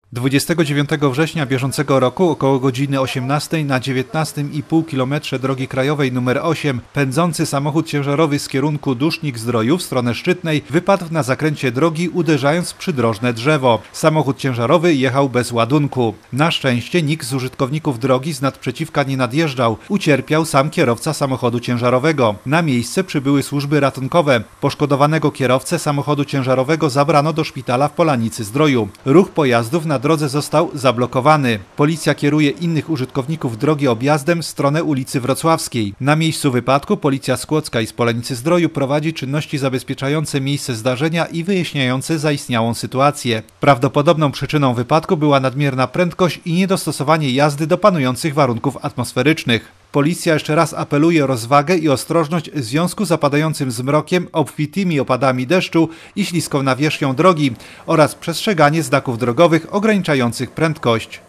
29 września bieżącego roku około godziny 18 na 19,5 km drogi krajowej nr 8 pędzący samochód ciężarowy z kierunku Dusznik-Zdrojów w stronę Szczytnej wypadł na zakręcie drogi, uderzając w przydrożne drzewo. Samochód ciężarowy jechał bez ładunku. Na szczęście nikt z użytkowników drogi z nadprzeciwka nie nadjeżdżał. Ucierpiał sam kierowca samochodu ciężarowego. Na miejsce przybyły służby ratunkowe. Poszkodowanego kierowcę samochodu ciężarowego zabrano do szpitala w Polanicy-Zdroju. Ruch pojazdów na drodze został zablokowany. Policja kieruje innych użytkowników drogi objazdem w stronę ulicy Wrocławskiej. Na miejscu wypadku Policja z Kłodzka i z Polanicy-Zdroju prowadzi czynności zabezpieczające miejsce zdarzenia i wyjaśniające zaistniałą sytuację. Prawdopodobną przyczyną wypadku była nadmierna prędkość i niedostosowanie jazdy do panujących warunków atmosferycznych. Policja jeszcze raz apeluje o rozwagę i ostrożność w związku z zapadającym zmrokiem, obfitymi opadami deszczu i śliską nawierzchnią drogi oraz przestrzeganie znaków drogowych ograniczających prędkość.